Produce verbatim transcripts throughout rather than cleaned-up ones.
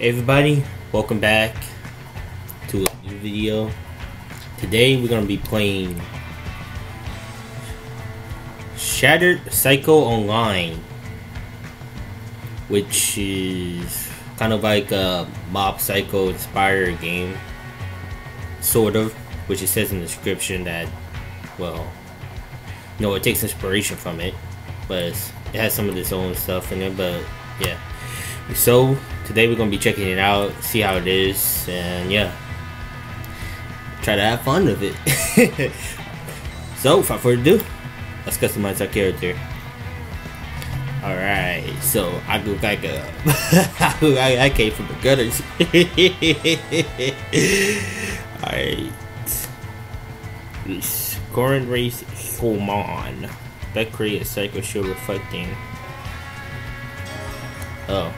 Hey everybody, welcome back to a new video. Today we're gonna be playing Shattered Psycho Online, which is kind of like a Mob Psycho inspired game, sort of, which it says in the description that, well, no, it takes inspiration from it, but it's, it has some of its own stuff in it, but yeah. So today we're gonna be checking it out, see how it is, and yeah, try to have fun with it. So without further ado, let's customize our character. Alright, so I look like a I, I came from the gutters. Alright, this current race Human that create a cycle show reflecting. Oh.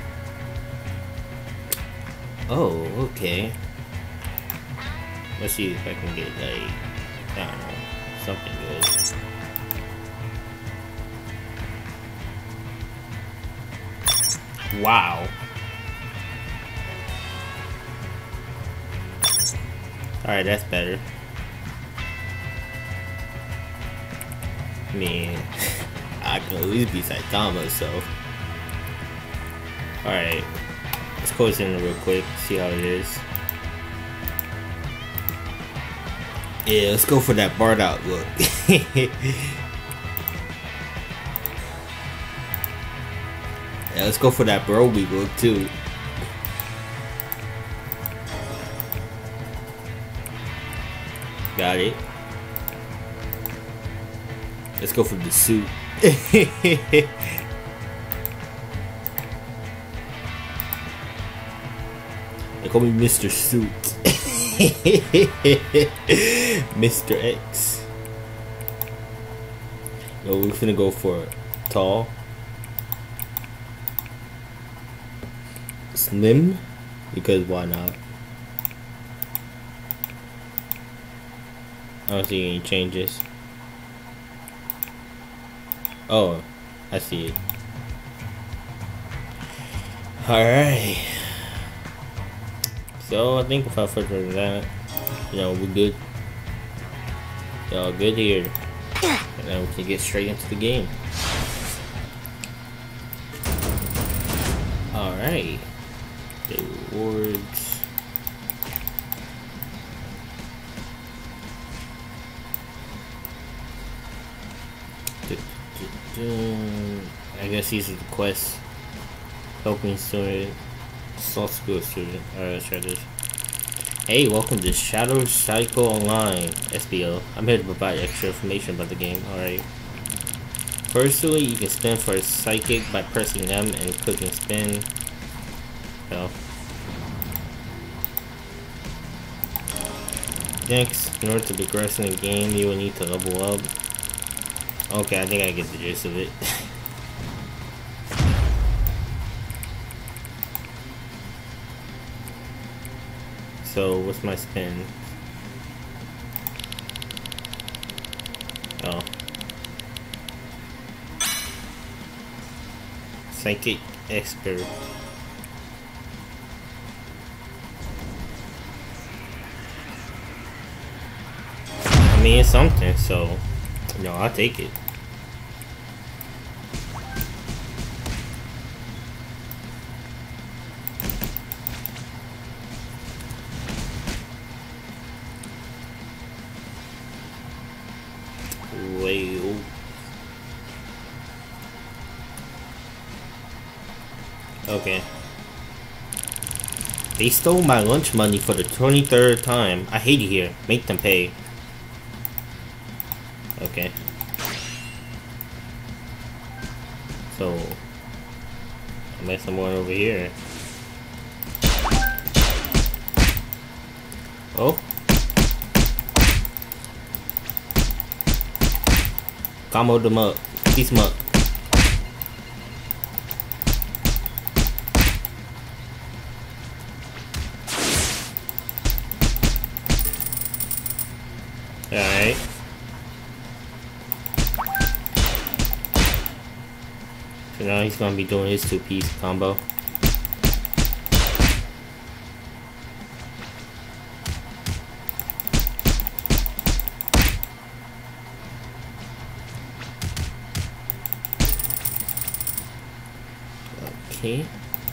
Oh, okay. Let's see if I can get, like, I don't know, something good. Wow. Alright, that's better. I mean, I can at least be Saitama, so. Alright. Let's close in real quick, see how it is. Yeah, let's go for that barred out look. Yeah, let's go for that Broby look too. Got it. Let's go for the suit. They call me Mister Suit. Mister X. Yo, we're finna go for tall, slim, because why not? I don't see any changes. Oh, I see it. Alright. So I think without further than that, you know, we're good. Y'all good here. And then we can get straight into the game. Alright. The rewards. I guess these are the quests. Helping student. Soft school student. Alright, let's try this. Hey, welcome to Shattered Psycho Online, S B O. I'm here to provide extra information about the game. Alright. Firstly, you can spin for a psychic by pressing M and clicking spin. So. Next, in order to progress in the game, you will need to level up. Okay, I think I get the gist of it. So, what's my spin? Oh. Psychic Esper. I mean, it's something, so, you know, I'll take it. Well, okay. They stole my lunch money for the twenty-third time. I hate it here. Make them pay. Okay. So, I met someone over here. Oh. Combo them up. Piece them up. Alright. So now he's gonna be doing his two-piece combo. Okay.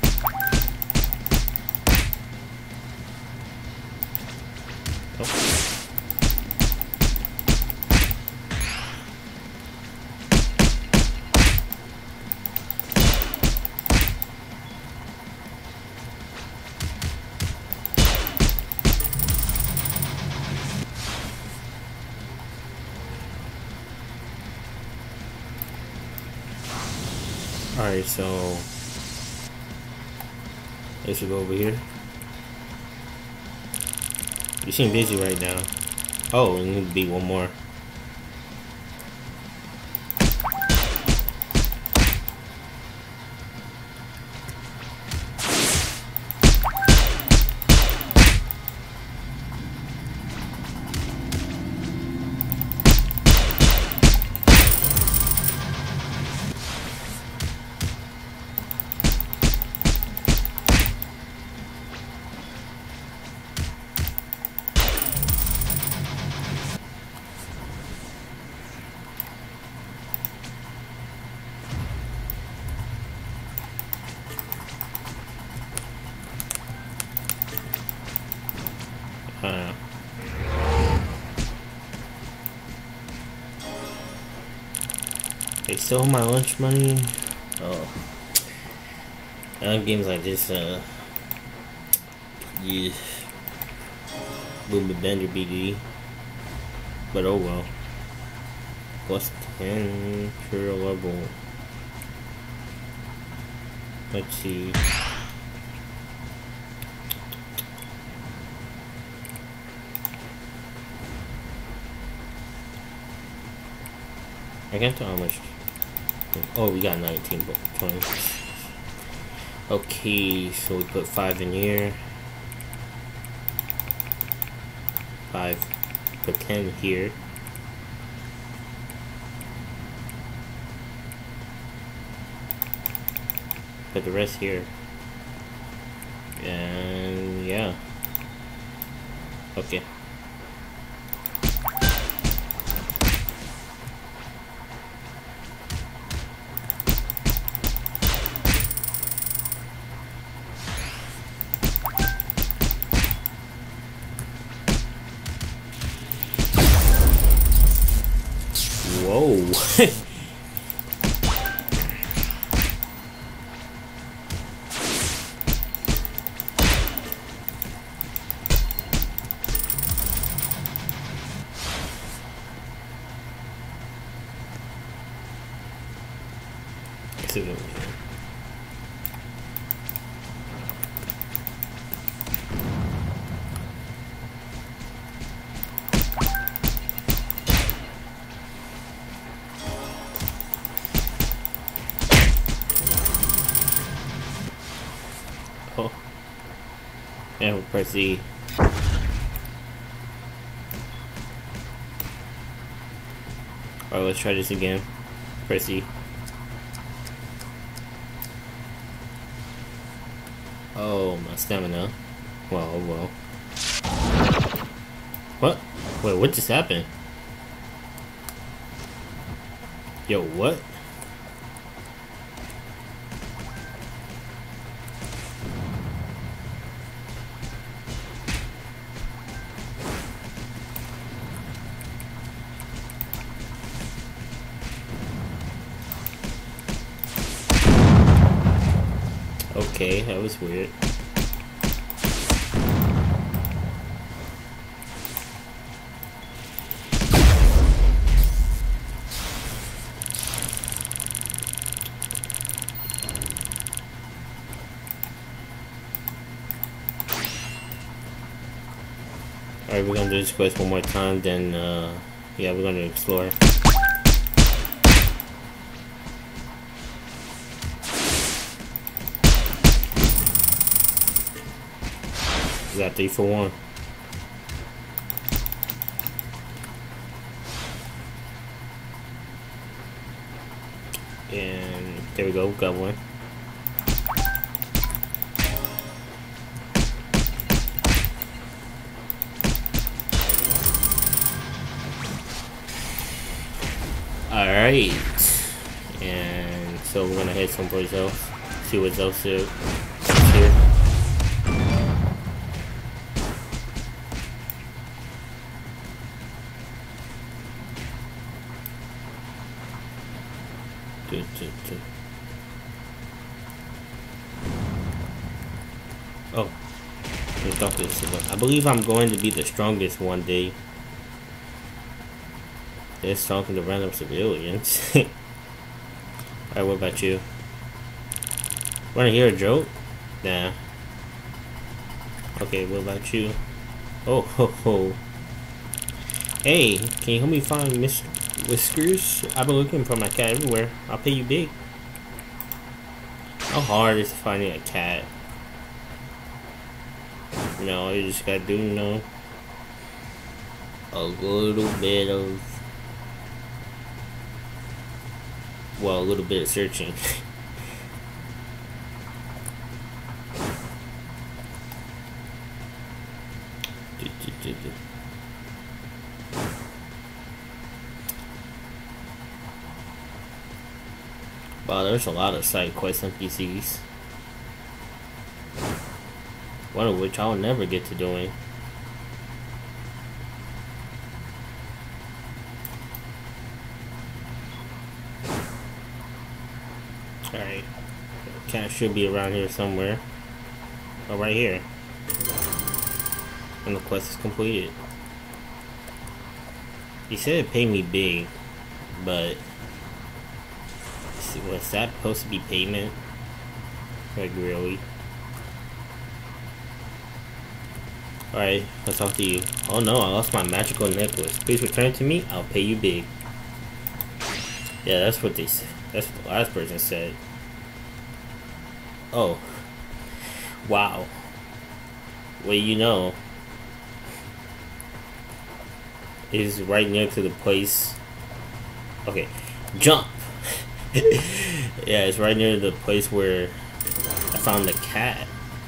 Oh. Alright, so let's go over here. You seem busy right now. Oh, we need to beat one more. Uh, they stole my lunch money. Oh, I love games like this. Uh, yeah, Boom Bender B D. But oh well. Plus ten per level. Let's see. I can't tell how much. Oh, we got nineteen, but twenty. Okay, so we put five in here. Five. Put ten here. Put the rest here. And yeah. Okay. Whoa. Oh. Yeah, we'll press E. Alright, let's try this again. Press E. Oh, my stamina. Well, oh well. What? Wait, what just happened? Yo, what? Okay, that was weird. Alright, we're gonna do this quest one more time, then, uh, yeah, we're gonna explore. We got three for one. And there we go, got one. Alright. And so we're gonna head someplace else. see what's else here. here. Do, do, do. Oh, let's talk to this. I believe I'm going to be the strongest one day. It's talking to random civilians. Alright, what about you? Wanna hear a joke? Nah. Okay, what about you? Oh ho ho. Hey, can you help me find Mister Whiskers? I've been looking for my cat everywhere. I'll pay you big. How hard is finding a cat? You know, you just gotta do, you know, a little bit of, well, a little bit of searching. Wow, there's a lot of side quest N P Cs. One of which I'll never get to doing. Alright. Cat should be around here somewhere. Oh, right here. And the quest is completed. He said it paid me big, but was that supposed to be payment? Like, really? Alright, let's talk to you. Oh no, I lost my magical necklace. Please return it to me, I'll pay you big. Yeah, that's what they said. That's what the last person said. Oh. Wow. Well, you know, is right near to the place. Okay, jump. Yeah, it's right near the place where I found the cat.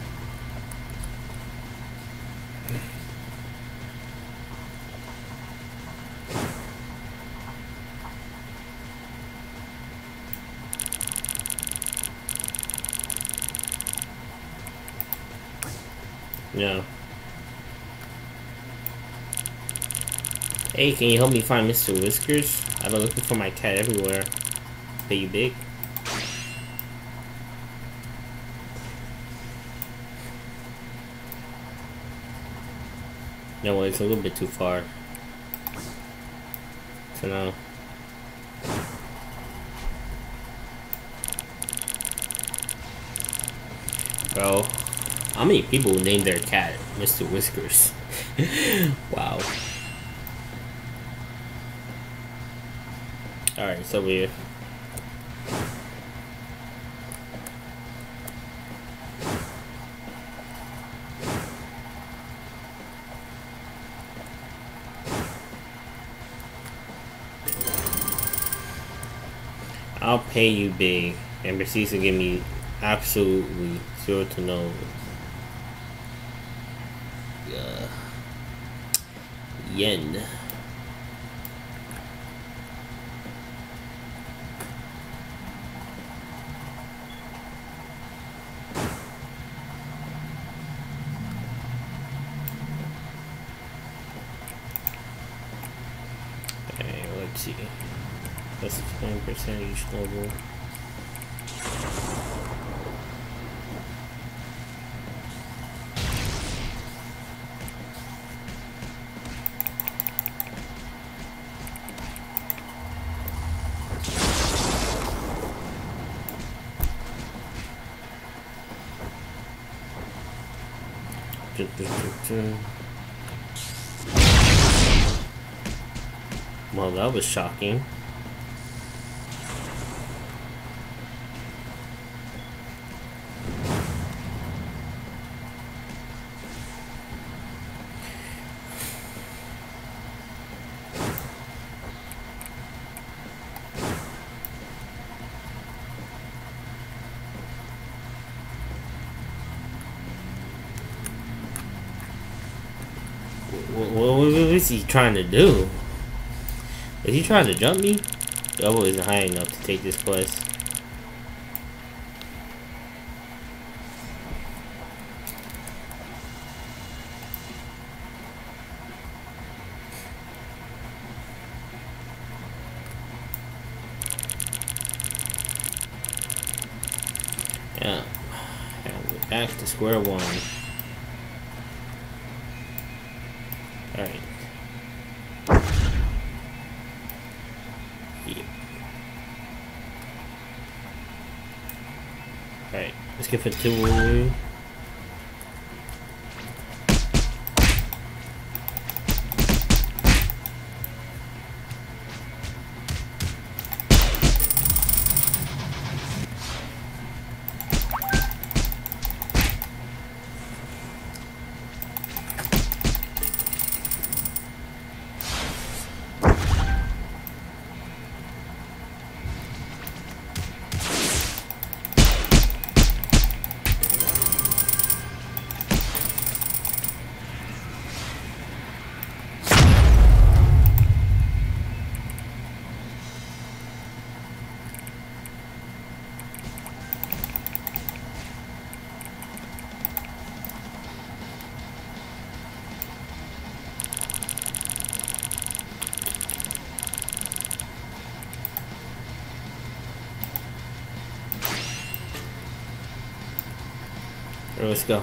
Yeah. Hey, can you help me find Mister Whiskers? I've been looking for my cat everywhere. Pay you big? No, it's a little bit too far. So now. Bro, how many people name their cat Mister Whiskers? Wow. Alright, it's over here. I'll pay you big and proceeds to give me absolutely zero to no uh, yen. Okay, let's see. That's twenty percent each level. Well, that was shocking. What is he trying to do? Is he trying to jump me? The level isn't high enough to take this quest. back to square one. Alright. Yeah. Alright, let's get for two. Let's go.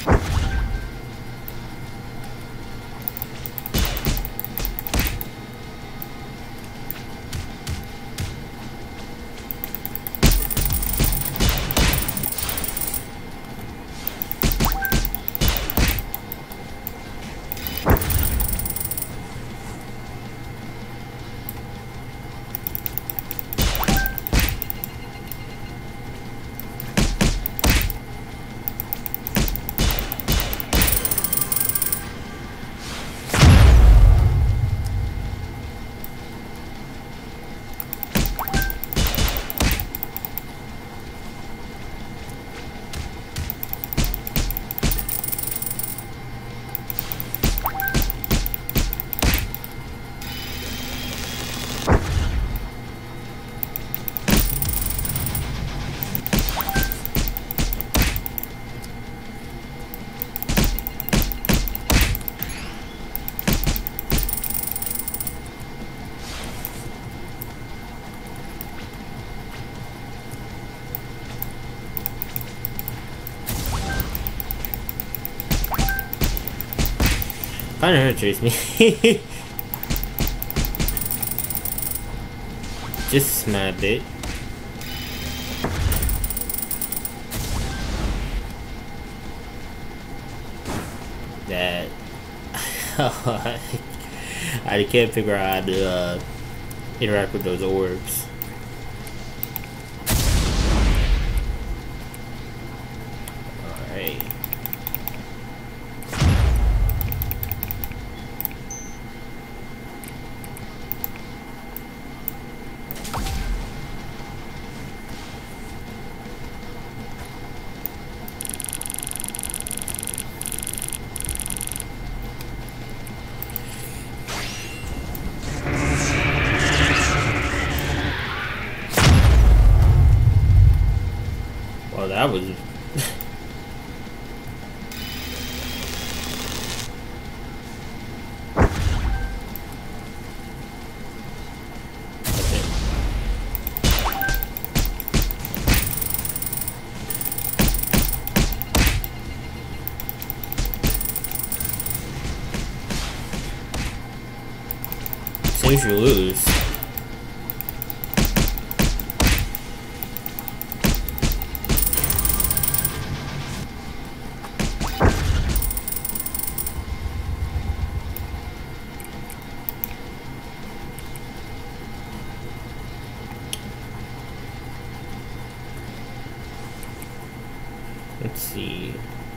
Kinda hurts me. Just a small bit. That I can't figure out how to uh, interact with those orbs. Alright. Well, that was seems you lose. Let's see.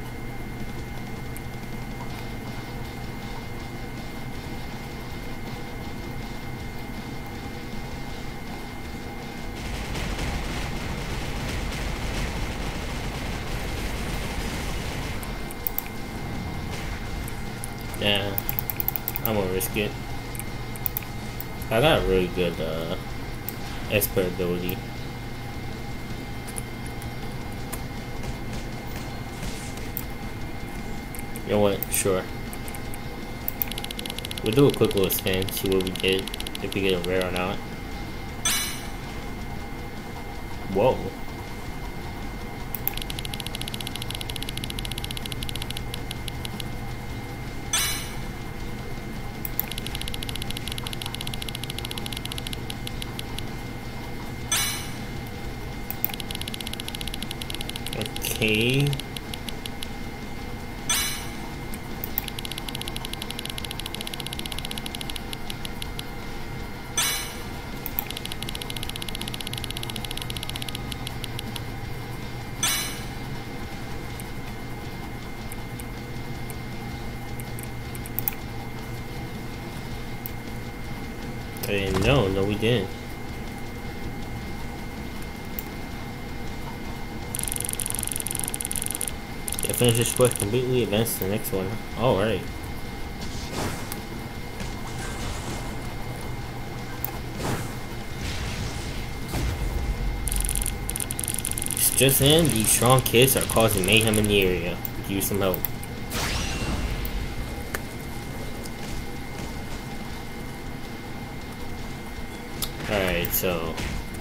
Yeah, I'm gonna risk it. I got a really good uh, Esper ability. You know what? Sure. We'll do a quick little scan, see what we get, if we get a rare or not. Whoa. Okay. I didn't know. No, we didn't. Yeah, finish this quest completely, advance to the next one. Alright. Just then, these strong kids are causing mayhem in the area. Could use some help. Alright, so...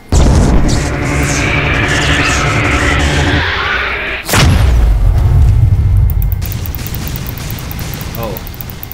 Oh.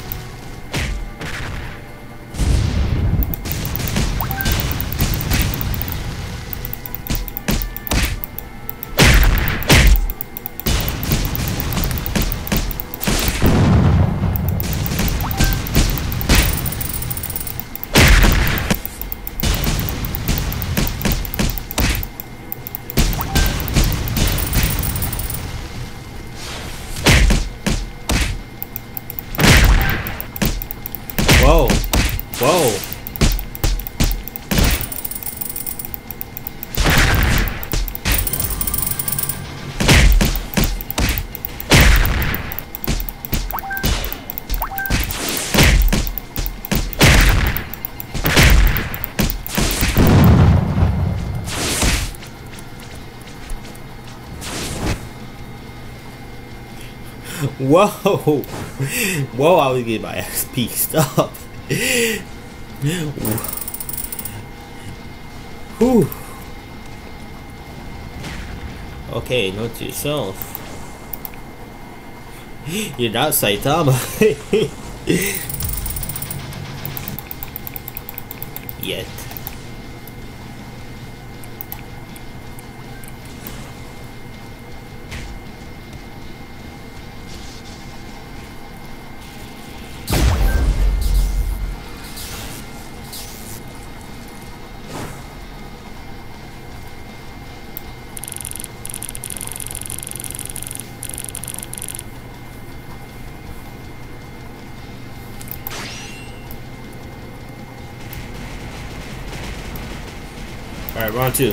Whoa. Whoa. Whoa. Whoa, I was getting my ass pieced up. Whew. Okay, note to yourself. You're not Saitama. Yet. Alright, round two.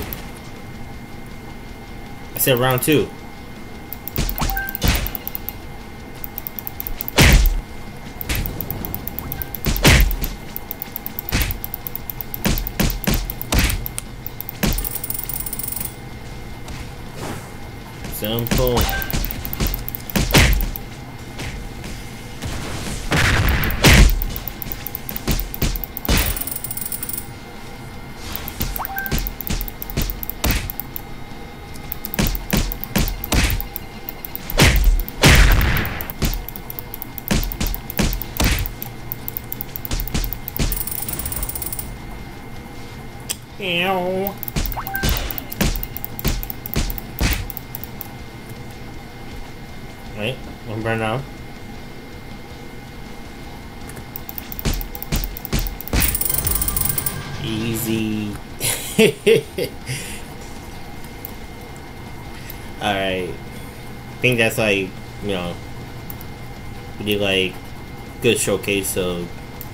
I said round two. Simple. Ew. Wait, one burn out. Easy. Alright. I think that's like, you know, we did like good showcase of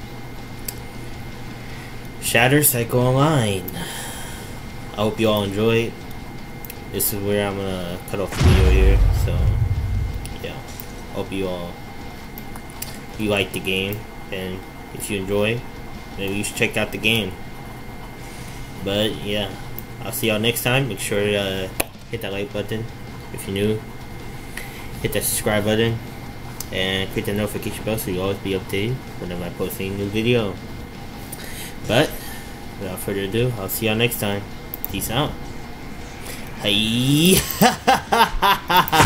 Shatter Cycle Online. I hope you all enjoyed. This is where I'm gonna cut off the video here. So yeah, hope you all you like the game, and if you enjoy, maybe you should check out the game. But yeah, I'll see y'all next time. Make sure to uh, hit that like button if you're new. Hit that subscribe button and click the notification bell so you'll always be updated whenever I post a new video. But without further ado, I'll see y'all next time. Peace out. Hey.